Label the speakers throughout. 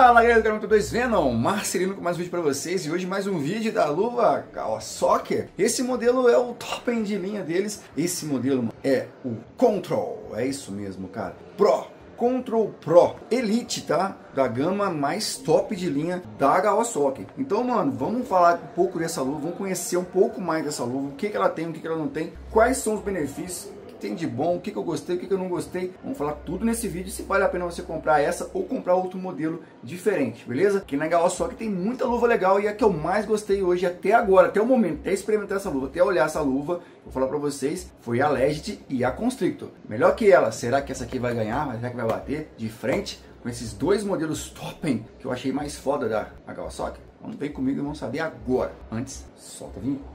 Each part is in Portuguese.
Speaker 1: Fala galera do canal T2 Venom, Marcelino com mais um vídeo pra vocês. E hoje mais um vídeo da luva Kawasaki. Esse modelo é o top de linha deles. Esse modelo é o Control, é isso mesmo, cara, Pro. Control Pro Elite, tá? Da gama mais top de linha da Kawasaki. Então, mano, vamos falar um pouco dessa luva, vamos conhecer um pouco mais dessa luva, o que ela tem, o que ela não tem, quais são os benefícios, tem de bom, o que eu gostei, o que eu não gostei. Vamos falar tudo nesse vídeo, se vale a pena você comprar essa ou comprar outro modelo diferente, beleza? Aqui na Kawasaki tem muita luva legal e a que eu mais gostei hoje até agora, até o momento, até experimentar essa luva, até olhar essa luva, vou falar pra vocês, foi a Legend e a Constrictor. Melhor que ela, será que essa aqui vai ganhar? Será que vai bater de frente com esses dois modelos top que eu achei mais foda da Kawasaki? Vamos ver comigo e vamos saber agora. Antes, solta a vinheta.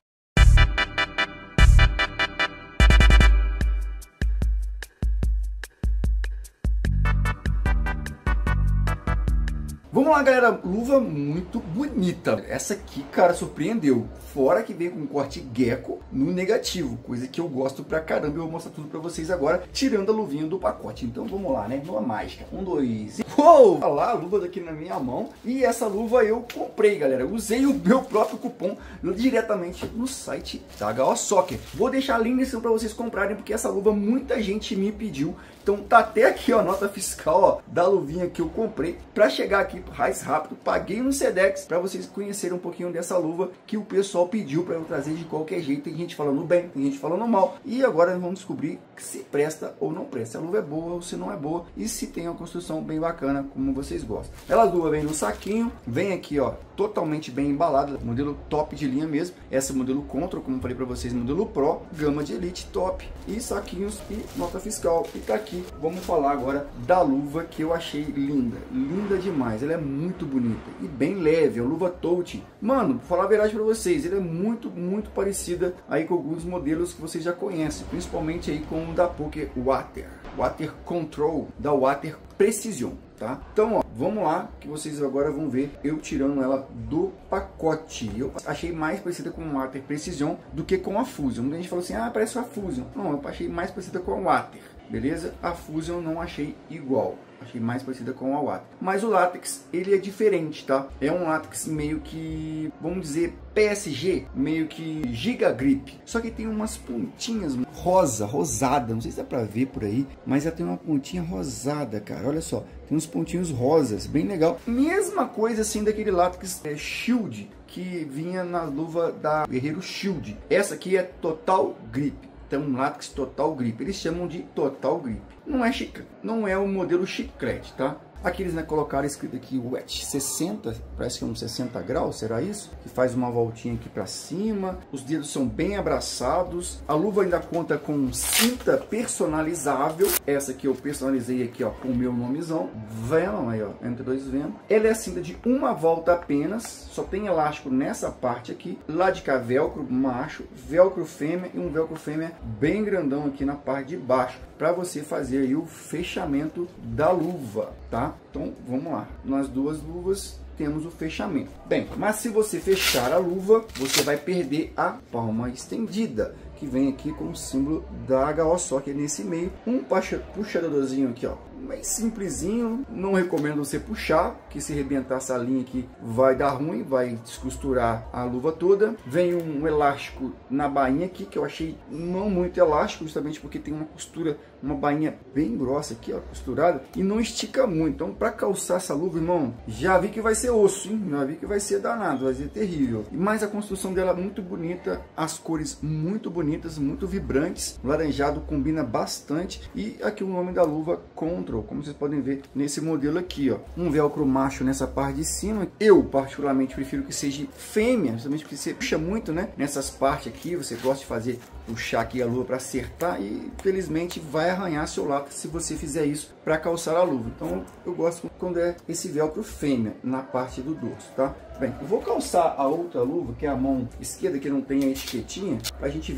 Speaker 1: Vamos lá, galera, luva muito bonita. Essa aqui, cara, surpreendeu. Fora que veio com um corte gecko no negativo, coisa que eu gosto pra caramba. Eu vou mostrar tudo pra vocês agora, tirando a luvinha do pacote. Então vamos lá, né? Luva mágica. 1, 2 e... Uou! Olha lá, a luva daqui na minha mão. E essa luva eu comprei, galera. Usei o meu próprio cupom diretamente no site da Kawasaki. Vou deixar link na descrição pra vocês comprarem, porque essa luva muita gente me pediu. Então tá até aqui, ó, a nota fiscal, ó, da luvinha que eu comprei. Pra chegar aqui mais rápido, paguei no Sedex pra vocês conhecerem um pouquinho dessa luva que o pessoal pediu pra eu trazer de qualquer jeito. Tem gente falando bem, tem gente falando mal. E agora vamos descobrir se presta ou não presta. Se a luva é boa ou se não é boa. E se tem uma construção bem bacana, como vocês gostam. Ela luva vem no saquinho, vem aqui, ó, totalmente bem embalada. Modelo top de linha mesmo. Essa é o modelo Control, como eu falei pra vocês, modelo Pro, gama de Elite top. E saquinhos e nota fiscal. E tá aqui. Vamos falar agora da luva que eu achei linda. Linda demais. Ela é muito bonita e bem leve. É uma luva touch. Mano, vou falar a verdade pra vocês. Ela é muito parecida aí com alguns modelos que vocês já conhecem. Principalmente aí com o da Poké Water. Water Control da Water Precision. Tá? Então, ó, vamos lá, que vocês agora vão ver eu tirando ela do pacote. Eu achei mais parecida com a Water Precision do que com a Fusion. Muita gente falou assim, ah, parece a Fusion. Não, eu achei mais parecida com a Water, beleza? A Fusion não achei igual. Achei mais parecida com a Water. Mas o látex, ele é diferente, tá? É um látex meio que, vamos dizer, PSG, meio que Giga Grip. Só que tem umas pontinhas rosada. Não sei se dá pra ver por aí, mas ela tem uma pontinha rosada, cara. Olha só, tem uns pontinhos rosas, bem legal. Mesma coisa assim daquele látex Shield que vinha na luva da Guerreiro Shield. Essa aqui é Total Grip. Então, um látex Total Grip. Eles chamam de Total Grip. Não é chiclete, não é o modelo chiclete, tá? Aqui eles, né, colocaram escrito aqui Wet 60, parece que é uns 60 graus, será isso? Que faz uma voltinha aqui para cima. Os dedos são bem abraçados. A luva ainda conta com cinta personalizável. Essa aqui eu personalizei aqui, ó, com o meu nomezão. Venom, aí, ó, T2 Venom. Ela é a cinta de uma volta apenas. Só tem elástico nessa parte aqui. Lá de cá, velcro macho, velcro fêmea e um velcro fêmea bem grandão aqui na parte de baixo, para você fazer aí o fechamento da luva, tá? Então vamos lá, nas duas luvas temos o fechamento. Bem, mas se você fechar a luva, você vai perder a palma estendida, que vem aqui com o símbolo da Kawasaki nesse meio. Um puxadorzinho aqui, ó, bem simplesinho. Não recomendo você puxar, que se arrebentar essa linha aqui vai dar ruim, vai descosturar a luva toda. Vem um elástico na bainha aqui, que eu achei não muito elástico, justamente porque tem uma costura, uma bainha bem grossa aqui, ó, costurada, e não estica muito. Então, para calçar essa luva, irmão, já vi que vai ser osso, hein? Já vi que vai ser danado, vai ser terrível. Mas a construção dela é muito bonita, as cores muito bonitas, muito vibrantes. O laranjado combina bastante. E aqui o nome da luva, Control, como vocês podem ver nesse modelo aqui, ó. Um velcro macho nessa parte de cima. Eu, particularmente, prefiro que seja fêmea, justamente porque você puxa muito, né? Nessas partes aqui, você gosta de fazer, puxar aqui a luva para acertar e, infelizmente, vai arranhar seu látex se você fizer isso para calçar a luva. Então, eu gosto quando é esse velcro fêmea na parte do dorso, tá? Bem, eu vou calçar a outra luva, que é a mão esquerda, que não tem a etiquetinha, para a gente ver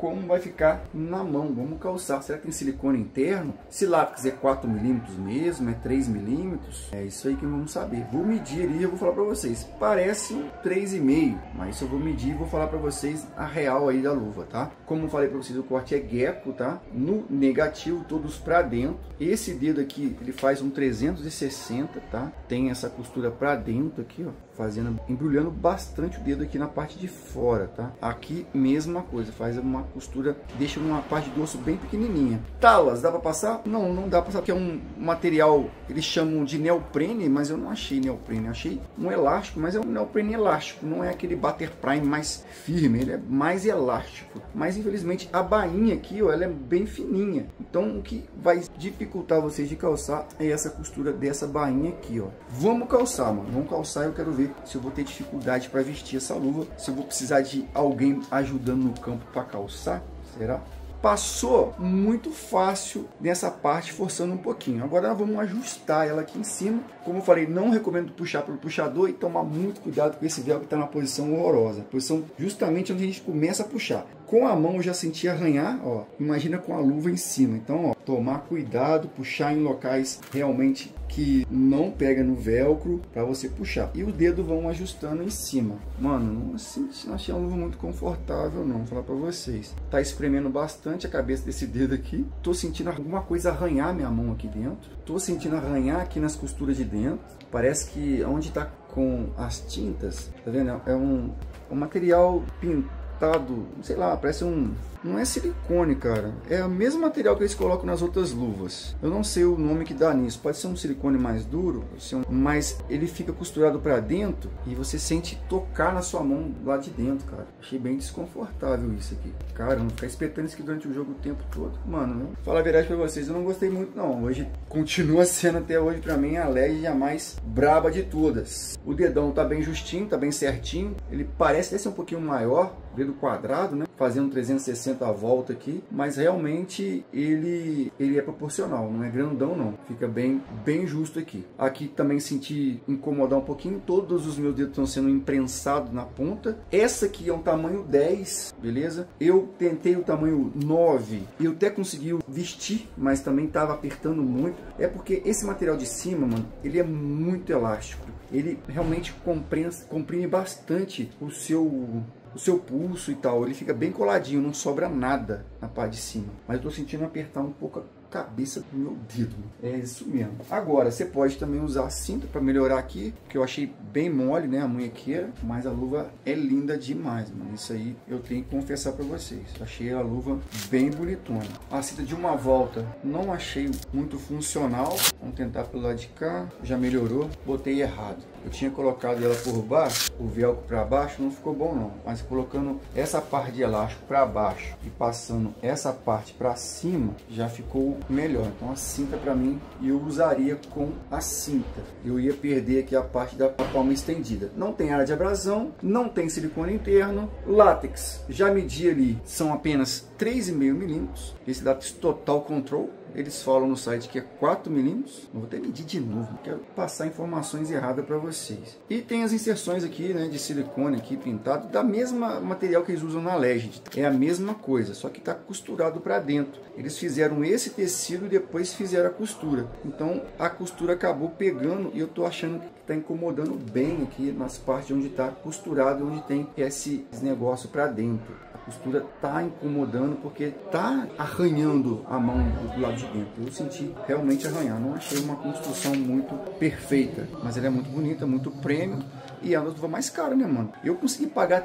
Speaker 1: como vai ficar na mão. Vamos calçar. Será que tem silicone interno? Se látex é 4 milímetros mesmo, é 3 milímetros? É isso aí que vamos saber. Vou medir ali e eu vou falar para vocês. Parece 3,5, mas isso eu vou medir e vou falar para vocês a real aí da luva, tá? Como eu falei para vocês, o corte é gecko, tá? No negativo, todos para dentro. Esse dedo aqui, ele faz um 360, tá? Tem essa costura para dentro aqui, ó, fazendo, embrulhando bastante o dedo aqui na parte de fora, tá? Aqui, mesma coisa, faz uma costura, deixa uma parte do osso bem pequenininha. Talas, dá para passar? Não, não dá para passar, porque é um material, eles chamam de neoprene, mas eu não achei neoprene, eu achei um elástico, mas é um neoprene elástico, não é aquele batter prime mais firme, ele é mais elástico. Mas infelizmente a bainha aqui, ó, ela é bem fininha, então o que vai dificultar vocês de calçar é essa costura dessa bainha aqui, ó. Vamos calçar, mano, vamos calçar. Eu quero ver se eu vou ter dificuldade para vestir essa luva, se eu vou precisar de alguém ajudando no campo para calçar, será? Passou muito fácil nessa parte, forçando um pouquinho. Agora nós vamos ajustar ela aqui em cima. Como eu falei, não recomendo puxar pelo puxador e tomar muito cuidado com esse velcro que está na posição horrorosa. Posição justamente onde a gente começa a puxar. Com a mão eu já senti arranhar, ó. Imagina com a luva em cima. Então, ó, tomar cuidado, puxar em locais realmente que não pega no velcro para você puxar. E o dedo vão ajustando em cima. Mano, não achei uma luva muito confortável não, vou falar para vocês. Tá espremendo bastante a cabeça desse dedo aqui. Tô sentindo alguma coisa arranhar minha mão aqui dentro. Tô sentindo arranhar aqui nas costuras de dentro. Parece que onde tá com as tintas, tá vendo? É um material pintado, sei lá, parece um... Não é silicone, cara. É o mesmo material que eles colocam nas outras luvas. Eu não sei o nome que dá nisso. Pode ser um silicone mais duro, mas ele fica costurado para dentro e você sente tocar na sua mão lá de dentro, cara. Achei bem desconfortável isso aqui. Caramba, ficar espetando isso aqui durante o jogo o tempo todo. Mano, fala a verdade pra vocês, eu não gostei muito não. Hoje continua sendo até hoje pra mim a LED a mais braba de todas. O dedão tá bem justinho, tá bem certinho. Ele parece ser um pouquinho maior, dedo quadrado, né? Fazendo 360 a volta aqui, mas realmente ele é proporcional, não é grandão não, fica bem justo aqui. Aqui também senti incomodar um pouquinho, todos os meus dedos estão sendo imprensados na ponta. Essa aqui é um tamanho 10, beleza? Eu tentei o tamanho 9, eu até consegui vestir, mas também estava apertando muito. É porque esse material de cima, mano, ele é muito elástico, ele realmente comprime bastante o seu pulso e tal, ele fica bem coladinho, não sobra nada na parte de cima. Mas eu tô sentindo apertar um pouco a cabeça do meu dedo. É isso mesmo. Agora, você pode também usar a cinta para melhorar aqui, que eu achei bem mole, né, a munhequeira, mas a luva é linda demais, mano. Isso aí eu tenho que confessar para vocês. Achei a luva bem bonitona. A cinta de uma volta não achei muito funcional. Vamos tentar pelo lado de cá. Já melhorou. Botei errado. Eu tinha colocado ela por baixo, o velcro para baixo, não ficou bom não. Mas colocando essa parte de elástico para baixo e passando essa parte para cima, já ficou melhor. Então a cinta para mim, eu usaria com a cinta. Eu ia perder aqui a parte da palma estendida. Não tem área de abrasão, não tem silicone interno. Látex, já medi ali, são apenas 3,5 milímetros. Esse látex Total Control. Eles falam no site que é 4 milímetros. Vou até medir de novo, quero passar informações erradas para vocês. E tem as inserções aqui, né, de silicone aqui pintado, da mesma material que eles usam na Legend. É a mesma coisa, só que está costurado para dentro. Eles fizeram esse tecido e depois fizeram a costura. Então a costura acabou pegando e eu tô achando que está incomodando bem aqui nas partes onde está costurado, onde tem esse negócio para dentro. A costura tá incomodando porque tá arranhando a mão do lado de dentro. Eu senti realmente arranhar. Não achei uma construção muito perfeita, mas ela é muito bonita, muito premium. E é uma luva mais cara, né, mano? Eu consegui pagar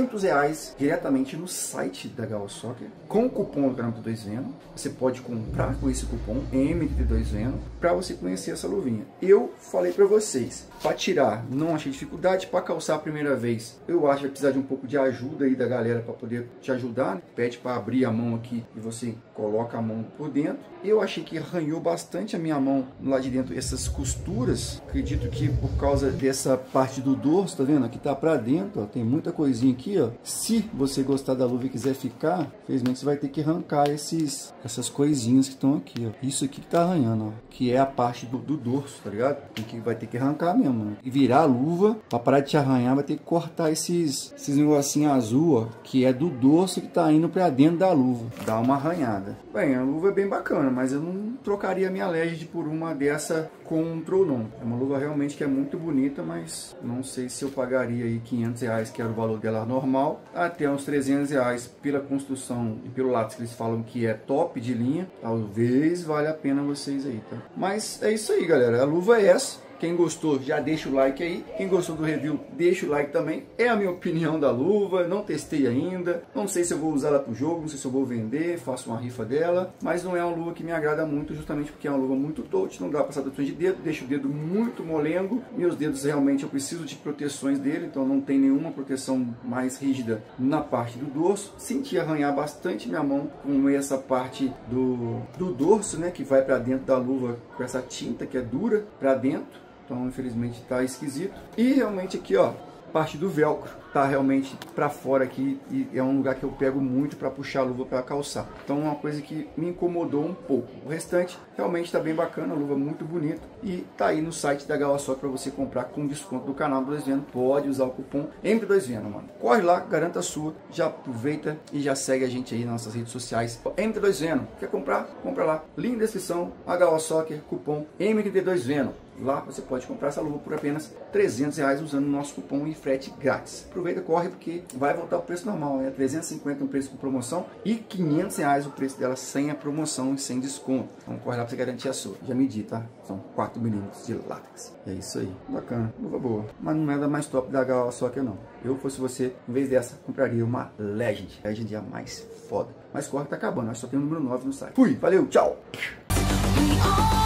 Speaker 1: R$300 diretamente no site da Galo Soccer com o cupom do canal MT2 Vendo. Você pode comprar com esse cupom MT2 Vendo para você conhecer essa luvinha. Eu falei para vocês, para tirar não achei dificuldade, para calçar a primeira vez eu acho que vai precisar de um pouco de ajuda aí da galera para poder te ajudar, né? Pede para abrir a mão aqui e você coloca a mão por dentro. Eu achei que arranhou bastante a minha mão lá de dentro, essas costuras. Acredito que por causa dessa parte do dorso, tá vendo? Aqui tá pra dentro, ó, tem muita coisinha aqui, ó. Se você gostar da luva e quiser ficar, infelizmente você vai ter que arrancar essas coisinhas que estão aqui, ó. Isso aqui que tá arranhando, ó, que é a parte do dorso, tá ligado? Vai ter que arrancar mesmo, né? E virar a luva, pra parar de te arranhar, vai ter que cortar esses negocinhos azul, ó, que é do dorso que tá indo pra dentro da luva, dá uma arranhada. Bem, a luva é bem bacana, mas eu não trocaria a minha Legend por uma dessa Control não. É uma luva realmente que é muito bonita, mas não sei se eu pagaria aí R$500, que era o valor dela normal, até uns R$300 pela construção e pelo látex que eles falam que é top de linha. Talvez valha a pena vocês aí, tá? Mas é isso aí, galera. A luva é essa. Quem gostou, já deixa o like aí. Quem gostou do review, deixa o like também. É a minha opinião da luva, não testei ainda. Não sei se eu vou usar ela pro jogo, não sei se eu vou vender, faço uma rifa dela. Mas não é uma luva que me agrada muito, justamente porque é uma luva muito touch, não dá passadoras de dedo, deixa o dedo muito molengo. Meus dedos realmente eu preciso de proteções dele, então não tem nenhuma proteção mais rígida na parte do dorso. Senti arranhar bastante minha mão com essa parte do dorso, né, que vai para dentro da luva com essa tinta que é dura para dentro. Então, infelizmente, tá esquisito. E realmente aqui, ó, parte do velcro tá realmente para fora aqui e é um lugar que eu pego muito para puxar a luva para calçar. Então, é uma coisa que me incomodou um pouco. O restante realmente tá bem bacana, a luva muito bonita e tá aí no site da Gawasoc para você comprar com desconto do canal do 2Veno. Pode usar o cupom M2Veno, mano. Corre lá, garanta a sua, já aproveita e já segue a gente aí nas nossas redes sociais. M2Veno, quer comprar? Compra lá. Link na descrição, a Gawasoc, cupom M32Veno. Lá você pode comprar essa luva por apenas R$300 usando o nosso cupom e frete grátis. Aproveita, corre, porque vai voltar o preço normal, né? 350 o preço com promoção e R$500 o preço dela sem a promoção e sem desconto. Então corre lá para você garantir a sua. Já medi, tá? São 4 milímetros de látex. É isso aí. Bacana. Luva boa. Mas não é da mais top da Gawasoc não. Eu fosse você, em vez dessa, compraria uma Legend. Legend é a mais foda. Mas corre, tá acabando. Acho que só tem o número 9 no site. Fui, valeu, tchau!